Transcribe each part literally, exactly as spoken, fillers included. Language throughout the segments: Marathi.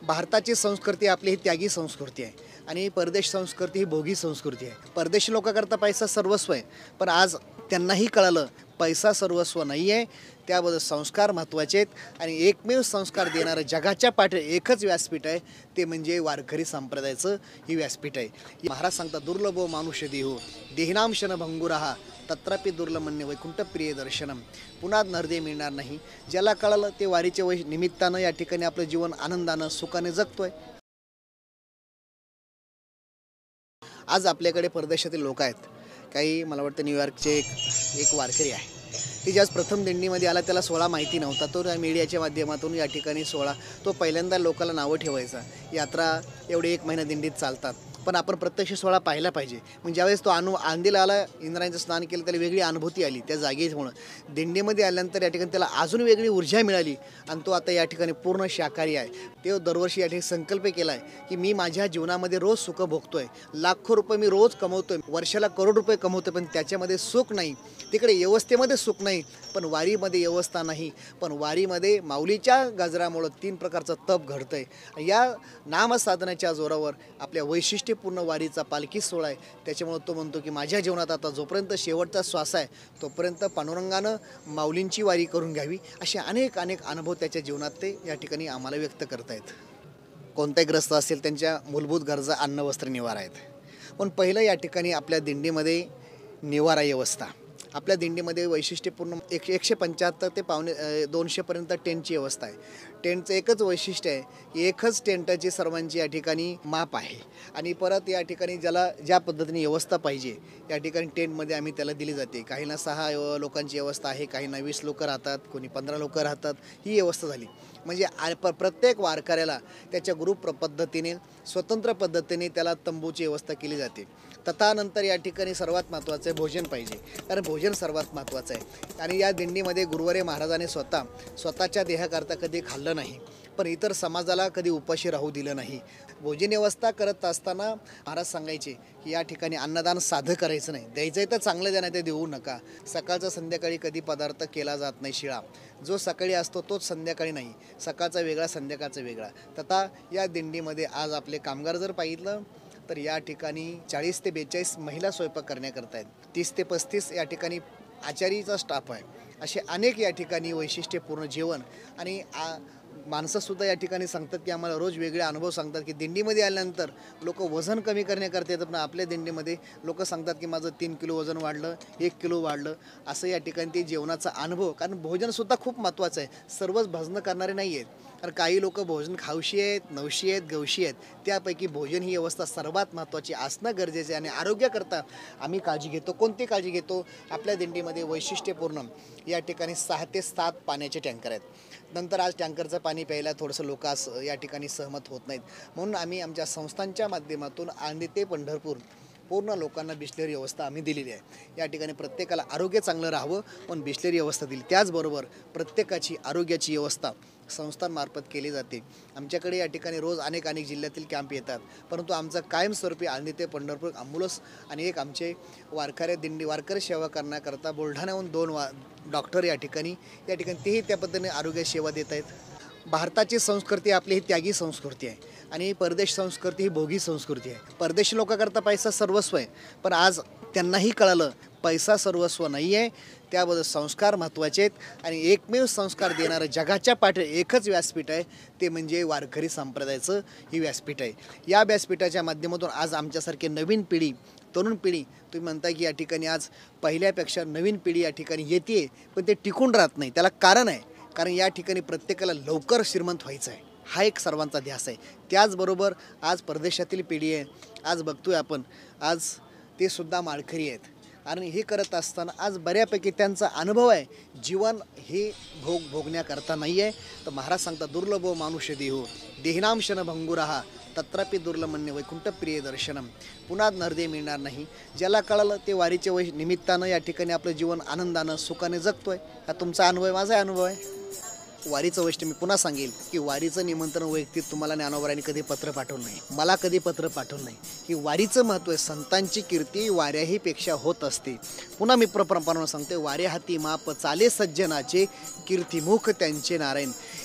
भारताची संस्कृती आपली ही त्यागी संस्कृती आहे आणि परदेश संस्कृती ही भोगी संस्कृती आहे। परदेशी लोकांकरता पैसा सर्वस्व आहे, पण आज त्यांनाही कळालं पैसा सर्वस्व नाही आहे, त्याबद्दल संस्कार महत्त्वाचे आहेत आणि एकमेव संस्कार देणारं जगाच्या पाठी एकच व्यासपीठ आहे, ते म्हणजे वारकरी संप्रदायाचं ही व्यासपीठ आहे। महाराज सांगतात दुर्लभो मानुष्य देहो देहिनाम क्षण भंगुराहा तत्रापि दुर्लभमन्य वैकुंठ प्रिय दर्शनम। पुन्हा नरदे मिळणार नाही। ज्याला कळालं ते वारीच्या वै निमित्तानं या ठिकाणी आपलं जीवन आनंदानं सुखाने जगतोय। आज आपल्याकडे परदेशातील लोक आहेत, काही मला वाटतं न्यूयॉर्कचे एक एक वारकरी आहे, ती ज्याच प्रथम दिंडीमध्ये आला त्याला सोहळा माहिती नव्हता, तो मीडियाच्या माध्यमातून या ठिकाणी सोहळा तो पहिल्यांदा लोकांना नावं ठेवायचा। यात्रा एवढे एक महिना दिंडीत चालतात, पण आपण प्रत्यक्ष सोहळा पाहिला पाहिजे। म्हणजे ज्यावेळेस तो अनु आंदीला आला, इंद्रायणीचं स्नान केलं, त्याला वेगळी अनुभूती आली त्या जागेमुळं। दिंडीमध्ये आल्यानंतर या ठिकाणी त्याला अजून वेगळी ऊर्जा मिळाली आणि तो आता या ठिकाणी पूर्ण शाकाहारी आहे। ते दरवर्षी या ठिकाणी संकल्प केला आहे की मी माझ्या जीवनामध्ये रोज सुख भोगतोय, लाखो रुपये मी रोज कमवतोय, वर्षाला करोड रुपये कमवतोय, पण त्याच्यामध्ये सुख नाही, तिकडे व्यवस्थेमध्ये सुख नाही, पण वारीमध्ये व्यवस्था नाही। पण वारीमध्ये माऊलीच्या गजरामुळं तीन प्रकारचं तप घडतंय। या नामसाधनाच्या जोरावर आपल्या वैशिष्ट्यपूर्ण वारीचा पालखी सोहळा आहे, त्याच्यामुळे तो म्हणतो की माझ्या जीवनात आता जोपर्यंत शेवटचा श्वास आहे तोपर्यंत पांडुरंगानं माऊलींची वारी करून घ्यावी, असे अनेक अनेक अनुभव त्याच्या जीवनात ते या ठिकाणी आम्हाला व्यक्त करतायत। कोणताही ग्रस्त असेल त्यांच्या मूलभूत गरजा अन्न वस्त्र निवारा आहेत, पण पहिलं या ठिकाणी आपल्या दिंडीमध्ये निवारा व्यवस्था। आपल्या दिंडीमध्ये वैशिष्ट्यपूर्ण एक एकशे पंच्याहत्तर ते पावणे दोनशेपर्यंत टेंटची व्यवस्था आहे। टेंटचं एकच वैशिष्ट्य आहे की एकच टेंटाची सर्वांची या ठिकाणी माप आहे आणि परत या ठिकाणी ज्याला ज्या पद्धतीने व्यवस्था पाहिजे या ठिकाणी टेंटमध्ये आम्ही त्याला दिली जाते। काहींना सहा लोकांची व्यवस्था आहे, काहींना वीस लोक राहतात, कोणी पंधरा लोक राहतात, ही व्यवस्था झाली। म्हणजे प्रत्येक वारकऱ्याला त्याच्या ग्रुप पद्धतीने स्वतंत्र पद्धतीने त्याला तंबूची व्यवस्था केली जाते। तथानंतर या ठिकाणी सर्वात महत्त्वाचं आहे भोजन पाहिजे, कारण भोजन सर्वात महत्त्वाचं आहे। आणि या दिंडीमध्ये गुरुवारी महाराजांनी स्वतः स्वतःच्या देहाकरता कधी खाल्लं नाही, पण इतर समाजाला कधी उपाशी राहू दिलं नाही। भोजन व्यवस्था करत असताना महाराज सांगायचे की या ठिकाणी अन्नदान साधं करायचं नाही, द्यायचं आहे तर चांगलं द्या, नाही ते देऊ नका। सकाळचा संध्याकाळी कधी पदार्थ केला जात नाही शिळा, जो सकाळी असतो तोच संध्याकाळी नाही, सकाळचा वेगळा संध्याकाळचा वेगळा। तथा या दिंडीमध्ये आज आपले कामगार जर पाहिलं तर या ठिकाणी चाळीस ते बेचाळीस महिला स्वयंपाक करण्याकरता आहेत, तीस ते पस्तीस या ठिकाणी आचारीचा स्टाफ आहे। असे अनेक या ठिकाणी वैशिष्ट्यपूर्ण जेवण आणि माणसंसुद्धा या ठिकाणी सांगतात की आम्हाला रोज वेगळे अनुभव सांगतात की दिंडीमध्ये आल्यानंतर लोक वजन कमी करण्याकरता येतात, पण आपल्या दिंडीमध्ये लोक सांगतात की माझं तीन किलो वजन वाढलं, एक किलो वाढलं, असं या ठिकाणी ते जेवणाचा अनुभव। कारण भोजनसुद्धा खूप महत्त्वाचं आहे, सर्वच भजनं करणारे नाही आहेत, कारण काही लोक भोजन खावशी आहेत, नवशी आहेत, गवशी आहेत, त्यापैकी भोजन ही व्यवस्था सर्वात महत्त्वाची असणं गरजेचं आहे। आणि आरोग्याकरता आम्ही काळजी घेतो, कोणती काळजी घेतो? आपल्या दिंडीमध्ये वैशिष्ट्यपूर्ण या ठिकाणी सहा ते सात पाण्याचे टँकर आहेत। नंतर आज टँकरचं पाणी प्यायला थोडंसं लोक या ठिकाणी सहमत होत नाहीत, म्हणून आम्ही आमच्या संस्थांच्या माध्यमातून आळंदी ते पंढरपूर पूर्ण लोकांना बिस्लेरी व्यवस्था आम्ही दिलेली आहे। या ठिकाणी प्रत्येकाला आरोग्य चांगलं राहावं म्हणून बिस्लेरी व्यवस्था दिली। त्याचबरोबर प्रत्येकाची आरोग्याची व्यवस्था संस्थांमार्फत केली जाते। आमच्याकडे या ठिकाणी रोज अनेक अनेक जिल्ह्यातील कॅम्प येतात, परंतु आमचा कायमस्वरूपी आळंदी ते पंढरपूर ॲम्ब्युलन्स आणि एक आमचे वारकरी दिंडी वारकरी सेवा करण्याकरता बुलढाण्याहून दोन वा डॉक्टर या ठिकाणी या ठिकाणी तेही त्या पद्धतीने आरोग्य सेवा देत आहेत। भारताची संस्कृती आपली ही त्यागी संस्कृती आहे आणि परदेश संस्कृती ही भोगी संस्कृती आहे। परदेशी लोकांकरता पैसा सर्वस्व आहे, पण आज त्यांनाही कळालं पैसा सर्वस्व नाही आहे, त्याबद्दल संस्कार महत्त्वाचे आहेत आणि एकमेव संस्कार देणारं जगाच्या पाठी एकच व्यासपीठ आहे, ते म्हणजे वारकरी संप्रदायाचं ही व्यासपीठ आहे। या व्यासपीठाच्या माध्यमातून आज आमच्यासारखी नवीन पिढी तरुण पिढी तुम्ही म्हणता की या ठिकाणी आज पहिल्यापेक्षा नवीन पिढी या ठिकाणी येते, पण ते टिकून राहत नाही। त्याला कारण आहे, कारण या ठिकाणी प्रत्येकाला लवकर श्रीमंत व्हायचं आहे, हा एक सर्वांचा ध्यास आहे। त्याचबरोबर आज परदेशातील पिढी आहे, आज बघतोय आपण, आज ते सुद्धा माळकरी आहेत आणि हे करत असताना आज बऱ्यापैकी त्यांचा अनुभव आहे, जीवन हे भोग भोगण्याकरता नाही आहे। तर महाराज सांगतात दुर्लभो मानुष्य देहो देहिनाम क्षण भंगुराहा तत्रापि दुर्लभमन्य वैकुंठ प्रिय दर्शनम। पुन्हा नरदे मिळणार नाही। ज्याला कळालं ते वारीच्या वै निमित्तानं या ठिकाणी आपलं जीवन आनंदानं सुखाने जगतोय। हा तुमचा अनुभव आहे, माझा अनुभव आहे। वारीचं वैशिष्ट्य मी पुन्हा सांगेल की वारीचं निमंत्रण वैयक्तिक तुम्हाला ज्ञानोबरांनी कधी पत्र पाठवलं नाही, मला कधी पत्र पाठवलं नाही, की वारीचं महत्त्व आहे। संतांची कीर्ती वाऱ्याही पेक्षा होत असते। पुन्हा मी प्रप्रमाणे सांगते, वारे हाती माप चाले सज्जनाचे कीर्तिमुख त्यांचे नारायण।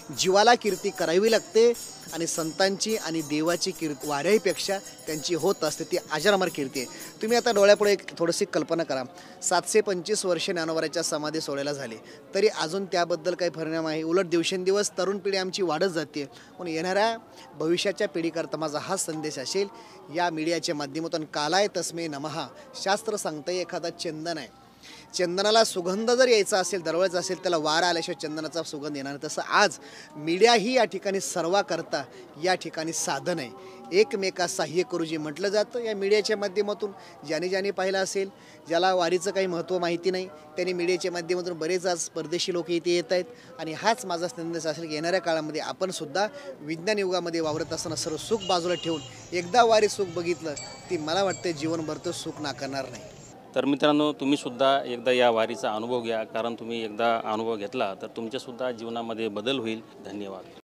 जीवाला कीर्ती करावी लागते आणि संतांची आणि देवाची कीर्ती वाऱ्याहीपेक्षा त्यांची होत असते, ती अजरामर कीर्ती आहे. तुम्ही आता डोळ्यापुढे एक थोडीशी कल्पना करा, सातशे पंचवीस वर्षे ज्ञानोबाराच्या समाधी सोहळ्याला झाली तरी अजून त्याबद्दल काही परिणाम आहे. उलट दिवसेंदिवस तरुण पिढी आमची वाढत जाते. पण येणाऱ्या भविष्याच्या पिढीकरता माझा हा संदेश असेल, या मीडियाच्या माध्यमातून कालाय तस्मै नमः. शास्त्र सांगतं एखादा चंदन आहे, चंदनाला सुगंध जर यायचा असेल, दरवळायचा असेल, त्याला वारा आल्याशिवाय चंदनाचा सुगंध येणार. तसं आज मीडिया ही या ठिकाणी सर्वा करता या ठिकाणी साधन आहे. एकमेका सहाय्य करू जे म्हटलं जातं या मीडियाच्या माध्यमातून. ज्याने ज्याने पाहिलं असेल, ज्याला वारीचं काही महत्त्व माहिती नाही, त्यांनी मीडियाच्या माध्यमातून बरेच आज परदेशी लोक इथे येत आहेत. आणि हाच माझा संदेश असेल की येणाऱ्या काळामध्ये आपण सुद्धा विज्ञान युगामध्ये वावरत असताना सर्व सुख बाजूला ठेवून एकदा वारी सुख बघितलं ती मला वाटतं जीवनभर तो सुख नाकारणार नाही. तर मित्रांनो, तुम्हीसुद्धा एकदा या वारीचा अनुभव घ्या, कारण तुम्ही एकदा अनुभव घेतला तर तुमच्यासुद्धा जीवनामध्ये बदल होईल. धन्यवाद.